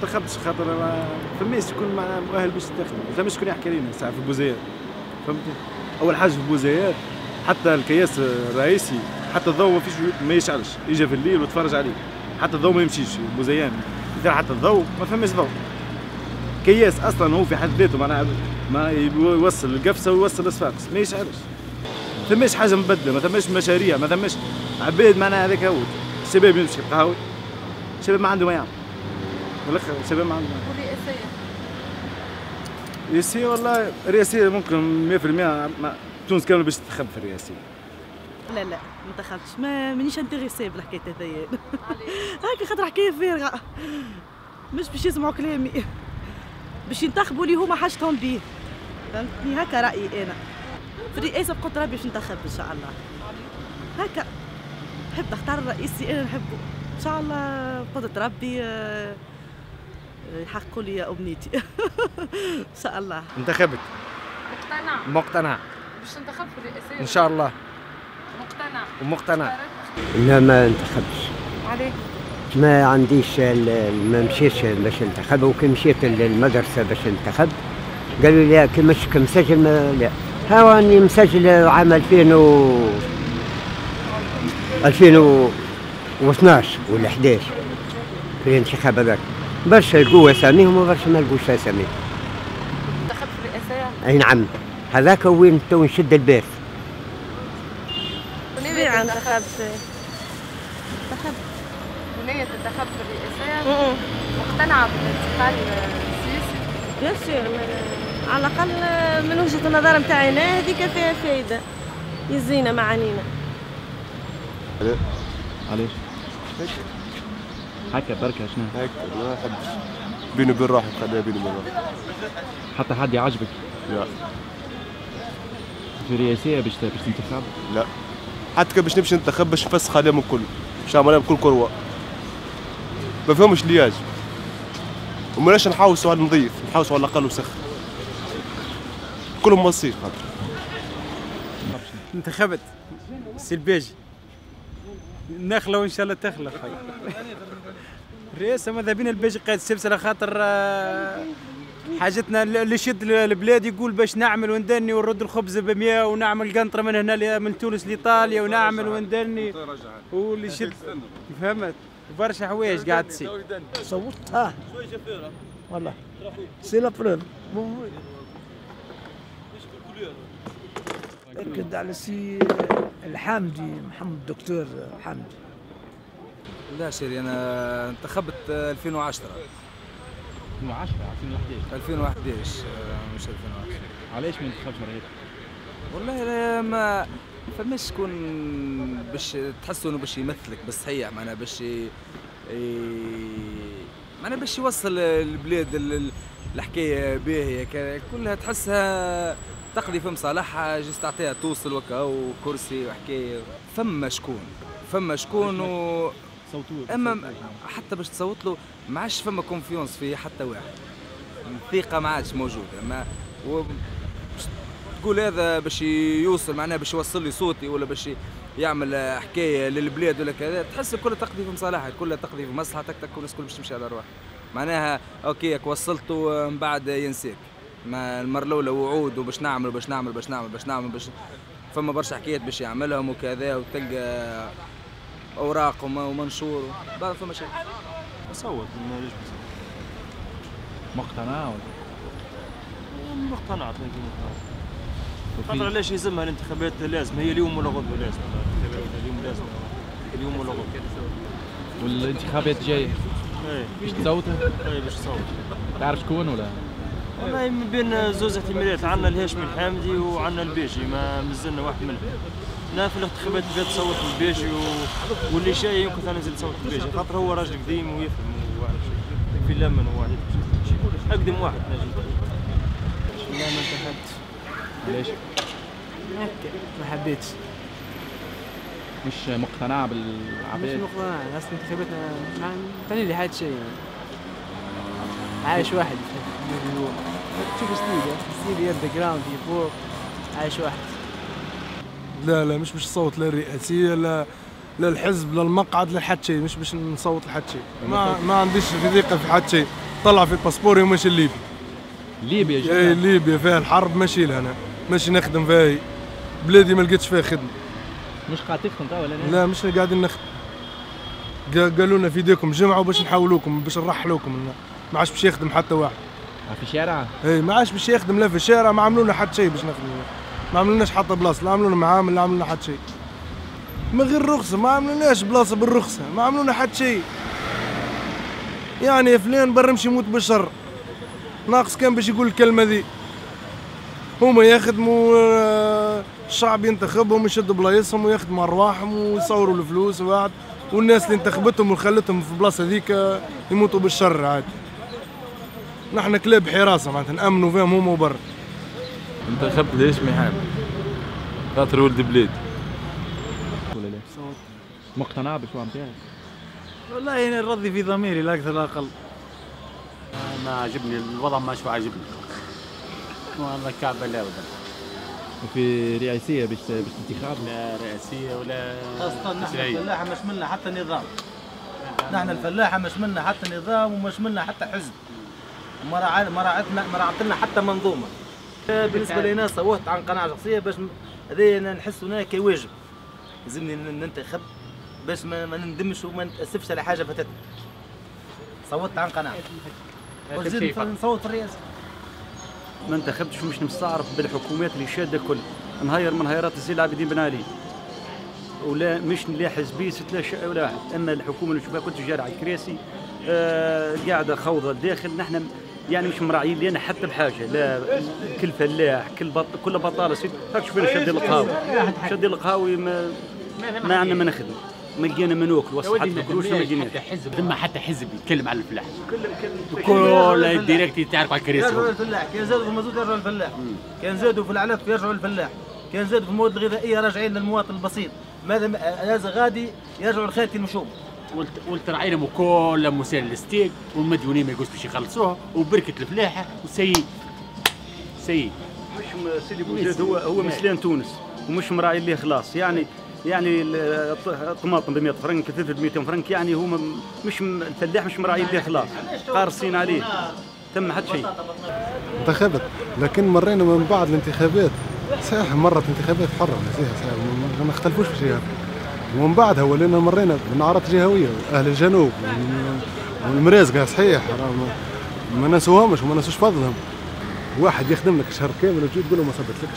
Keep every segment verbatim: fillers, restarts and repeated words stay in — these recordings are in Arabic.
انتخبتش خاطر ما فماش شكون معناها مؤهل باش ينتخب، ما فماش شكون يحكي لنا ساعه في البوزيات. فهمتني؟ اول حاجه في البوزيات حتى الكياس الرئيسي حتى الضوء ما فيش ما يشعلش، يجي في الليل ويتفرج عليه، حتى الضوء ما يمشيش البوزيان، إذا حتى الضوء ما فماش ضوء. كياس اصلا هو في حد ذاته معناها ما يوصل القفصه ويوصل الصفاقس ما يشعلش. ما ثماش حاجه مبدله، ما ثماش مشاريع، ما ثماش عباد معناها هذاك هو الشباب يمشي قهوي، الشباب ما عنده ما يعمل. بالاخر الشباب ما عنده ما يعمل. والرئاسيه؟ الرئاسيه والله الرئاسيه ممكن مية بالمية تونس كامله باش تنتخب في الرئاسيه. لا لا ما انتخبتش، ما مانيش انتريسي بالحكايه هذيا. هاكا خاطر حكايه فارغه، مش باش يسمعوا كلامي، باش ينتخبوا اللي هما حاجتهم بيه. فهمتني؟ هكا رايي انا. في الرئاسه بقدر ربي باش ننتخب ان شاء الله. هكا نحب نختار الرئيسي انا نحبه ان شاء الله بقدرة ربي يحققوا لي امنيتي. ان شاء الله. انتخبت. مقتنع؟ مقتنع. باش تنتخب في الرئاسيه؟ ان شاء الله. مقتنع؟ ومقتنع. لا ما انتخبتش. عليه؟ ما عنديش ما مشيتش باش ننتخب، وكي مشيت للمدرسه باش ننتخب قالوا لي كي مش مسجل ما لا. ها راني مسجل عام ألفين و ألفين واثناش ولا إحدى عشر في الانتخاب هذاك، برشا لقوا اساميهم وبرشا ما لقوش اساميهم. انتخب في الرئاسيه؟ اي نعم، هذاك وين تو نشد الباس. طبيعي انتخبت. انتخبت. ونية تنتخب في الرئاسيه؟ مقتنعه بالانتقال السياسي؟ بيان سور، على الاقل من وجهه النظر نتاعي انا هذيك فيها فايده يزينا معانينا. علاش؟ هكا بركة شنو؟ هكا ما نحبش بيني وبين روحي، خليها بيني وبين روحي. حتى حد يعجبك؟ لا. في الرئاسية باش باش تنتخب؟ لا. حتى كي باش نمشي ننتخب باش نفسخ عليهم الكل، باش نعمل عليهم كل كروة. ما فيهمش لياج. وماناش نحاوسوا على النظيف، نحاوسوا على الأقل وسخ. كلهم مصير خاطر. انتخبت سي الباجي. نخلة وان شاء الله تخلى. الرئاسة ماذا بينا الباجي قائد السلسلة خاطر حاجتنا اللي يشد البلاد يقول باش نعمل وندني ونرد الخبز ب مية ونعمل قنطرة من هنا من تونس لإيطاليا ونعمل وندني واللي يشد فهمت برشا حوايج قاعد تصير. صوتت ها والله سي لا بروف. أكد على سي الحامدي محمد الدكتور حامدي. لا شيري انا انتخبت ألفين وعشرة. ألفين وعشرة ألفين وإحدى عشر ألفين وإحدى عشر مش ألفين وعشرة. علاش ما انتخبش رئيس؟ والله ما فماش شكون باش تحسوا انه باش يمثلك بالصحيح، معناها باش ي... معناها باش يوصل البلاد الحكايه باهيه كلها تحسها تقضي في مصالحها، جست تعطيها توصل وكا وكرسي وحكايه. فما شكون فما شكون و اما حتى باش تصوت له ما عادش فما كونفيونس في حتى واحد، الثقه ما عادش موجوده. ما و... تقول هذا باش يوصل معناها باش يوصل لي صوتي ولا باش يعمل حكايه للبلاد ولا كذا، تحس كلها تقضي في مصالحها، كلها تقضي في مصلحتك، والناس الكل باش تمشي على روحها. معناها اوكي وصلته من بعد ينساك. ما المره الاولى وعود وباش نعمل وباش نعمل باش نعمل باش نعمل باش فما برشا حكايات باش يعملهم وكذا، وتلقى اوراق ومنشور بعد فما شيء. صوت ليش بصوت؟ مقتنع ولا؟ مقتنع خاطر علاش يلزمها الانتخابات؟ لازم هي اليوم ولا غدوه، لازم اليوم لازم اليوم ولا غدوه. والانتخابات جايه؟ ايه باش تصوتها؟ ايه باش تصوت. تعرف شكون ولا؟ والله من بين زوز احتمالات، عندنا الهاشمي الحامدي وعندنا الباجي، ما مازلنا واحد منهم. انا في الانتخابات اللي فاتت صوت الباجي و... واللي جاي يمكن ثاني نزيد صوت الباجي، خاطر هو راجل قديم ويفهم واحد في لمن وواحد اقدم واحد نجم. لا ما انتخبتش. ليش؟ هكا ما حبيتش. مش مقتنع بالعباد؟ مش مقتنع، اصلا انتخابات ما ثاني لي حد شيء. عايش واحد تشوف ستيل ستيل يد جراوند فوق عايش واحد. لا لا مش باش نصوت لا الرئاسيه لا لا الحزب لا المقعد لا حد شيء، مش باش نصوت لحد شيء. ما ما عنديش ثقه في حد شيء. طلع في باسبوري وماشي ليبيا. ليبيا جدا. اي ليبيا فيها الحرب ماشي لها انا، ماشي نخدم فيها، بلادي ما لقيتش فيها خدمه. مش قاعد تخدم توا ولا لا مش قاعدين نخدم. قالوا لنا في يديكم جمعه باش نحولوكم باش نرحلوكم، ما عادش باش يخدم حتى واحد. في الشارع؟ اي ما عادش باش يخدم لا في الشارع، ما عملوا لنا حتى شيء باش نخدم، ما عملوناش حتى بلاصه، لا عملوا لنا معامل لا عملوا لنا حتى شيء. من غير رخصه ما عملوناش بلاصه بالرخصه، ما عملوا لنا حتى شيء. يعني يا فلان برا يمشي يموت بالشر. ناقص كان باش يقول الكلمه ذي. هما يخدموا الشعب ينتخبهم يشدوا بلايصهم ويخدموا ارواحهم ويصوروا الفلوس وبعد، والناس اللي انتخبتهم وخلتهم في البلاصه ذيك يموتوا بالشر عادي. نحن كلاب حراسه معناتها نامنوا فيهم هما وبرا. انتخبت ليش ما يحب؟ خاطر ولد بلادي. ولا لا؟ مقتنع بالشوام تاعك؟ والله انا نرضي في ضميري لا اكثر لا اقل. ما عجبني الوضع، ما شو عاجبني. والله كعبه لا ولا. وفي رئاسيه باش باش انتخاب؟ لا رئاسيه ولا خاصة نحن الفلاحه مش منا حتى نظام. نحن الفلاحه مش منا حتى نظام ومش منا حتى حزب. ما راعتنا ما راعتنا ما راعتنا حتى منظومه. بالنسبه لي صوتت عن قناعه شخصيه باش هذا نحس هناك كواجب. لازمني ننتخب باش ما, ما نندمش وما نتاسفش على حاجه فاتتنا. صوتت عن قناعه. وزيد نصوت في الرئاسه. ما انتخبتش ومش مستعرف بالحكومات اللي شاده كل نهير من هيرات زي العابدين بن علي. ولا مش لا حزبيه لا شيء ولا واحد، اما الحكومه اللي نشوفها كنت جاري على الكراسي آه قاعده خوضه الداخل. نحن يعني مش مراعيين لنا حتى بحاجه، لا كل فلاح كل بط... كل بطاله سيد هاك شوفنا شادي القهاوي شادي القهاوي ما ما عندنا ما نخدم، ما لقينا ما ناكل وسط حتى القروش ما لقيناش. حتى حزب ثم حتى حزب يتكلم على الفلاح. كل الديريكت تعرف على الكراسي. يرجعوا للفلاح، كان زادوا في المازوت يرجعوا للفلاح، كان زادوا في العلف يرجعوا للفلاح، كان زادوا في المواد الغذائيه راجعين للمواطن البسيط. ماذا هذا غادي يرجعوا لخالتي المشوم. قلت راعينا كل مسائل الستيك والمديونين ما يقولش باش يخلصوها وبركه الفلاحه وسيد سيد. مش سيدي بوزيد هو هو مسلان تونس ومش مراعي ليه خلاص. يعني يعني الطماطم ب مئة فرنك الفلفل ب مئتين فرنك، يعني هو مش الفلاح مش مراعي ليه خلاص، قارصين عليه تم حتى شيء. انتخبت لكن مرينا من بعد الانتخابات صحيح مرت انتخابات حره ما نختلفوش في شيء، ومن بعدها ولينا مرينا بنعرات جهويه واهل الجنوب والمرازقه صحيح ما نسوهمش وما نسوش فضلهم. واحد يخدم لك شهر كامل وتجي تقول له ما صبتلكش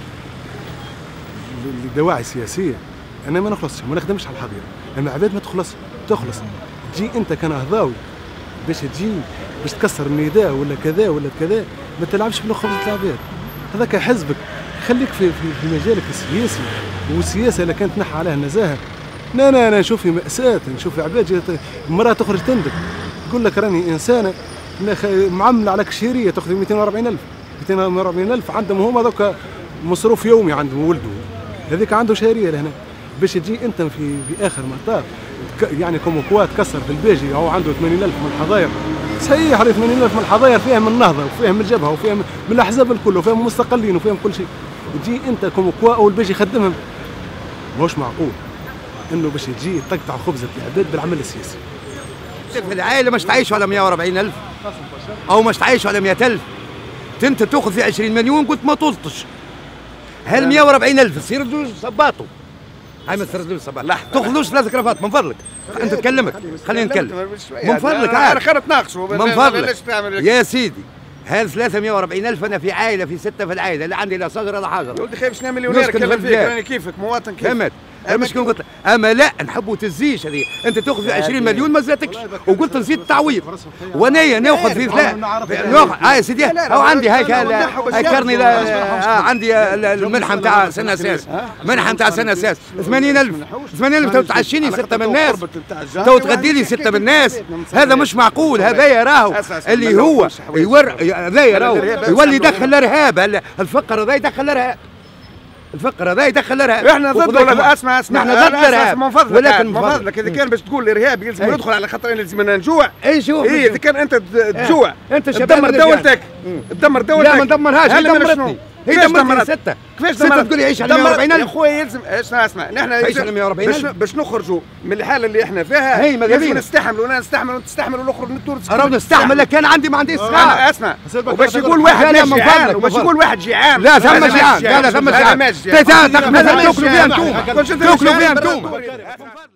لدواعي سياسيه. انا ما نخلصش ما نخدمش على الحظيره، اما عباد ما تخلص تخلص تجي انت كنهضاوي باش تجي باش تكسر النداء ولا كذا ولا كذا، ما تلعبش بخبزة العباد. هذاك حزبك خليك في في, في مجالك السياسي، والسياسه اللي كانت تنحى عليها النزاهه. لا لا انا نشوف مأساة، نشوف عباد مرة تخرج تندب تقول لك راني انسانه معامله على كشيريه تاخذ مئتين وأربعين ألف مئتين وأربعين ألف عندهم هما ذوك مصروف يومي عندهم ولده، هذيك عنده شهريه لهنا باش تجي انت في في اخر مطاف يعني كوم كوا تكسر في الباجي هو عنده ثمانين ألف من الحظاير. صحيح ثمانين ألف من الحظاير فيها من النهضه وفيها من الجبهه وفيها من الاحزاب الكل وفيها من المستقلين وفيها من كل شيء. تجي انت كوم كوا اول باجي يخدمهم، مش معقول انه باش تجي تقطع خبزه العباد بالعمل السياسي. في العائله مش تعيش على مئة وأربعين ألف او مش تعيش على مئة ألف، انت تاخذ في عشرين مليون قلت ما طلتش. هل مئة وأربعين ألف تصير دوز صباطو؟ هاي ما تصير دوز صباطو، لا تاخذوش ثلاث كرافات من فضلك. انت تكلمك خلينا نتكلم من فضلك. انا خير نتناقشوا من فضلك يا سيدي. هل ثلاثمئة وأربعين ألف انا في عائله في سته في العائله لا عندي لا صغر ولا حاجه. يا ولدي خايف شنو مليونير كلام فيك راني كيفك مواطن كيفك. فهمت؟ مش كون قلت اما لا نحبوا تزيش هذه انت تاخذ في عشرين مليون ما زادتكش وقلت نزيد التعويض وانايا ناخذ في ثلاث ناخذ اه سيدي هاو عندي هيك هيكرني عندي المنحه نتاع سنه اساس منحه نتاع سنه اساس ثمانين ألف ثمانين ألف تو تعشيني سته من الناس تو تغدي لي سته من الناس. هذا مش معقول. هذا راهو اللي هو يور هذا راهو يولي يدخل الارهاب. الفقر هذا يدخل الارهاب. الفقر هذا يدخل الارهاب. احنا ضد ولا اسمع اسمع احنا ضد الارهاب من فضلك ولكن من فضلك اذا كان باش تقول الارهاب يلزم يدخل على خاطر لازمنا نجوع. اي شوف اي اذا كان انت تجوع انت تدمر دولتك تدمر دولتك. لا ما ندمرهاش هي دمرتني هي دمرت ستة كيفاش ستة تقول لي عيش على مية وأربعين ألف يا خويا يلزم اسمع اسمع نحن عيش على مية وأربعين ألف باش نخرجوا من الحاله اللي احنا فيها هي ماذا لازم بينا نستحملوا ولا نستحملوا ونستحملوا ونخرج من تونس راه نستحمل كان عندي ما عنديش صغار اسمع وباش يقول واحد جيعان وباش يقول واحد جيعان لا ثم جيعان لا لا ثم جيعان تاكلوا فيها انتم تاكلوا فيها انتم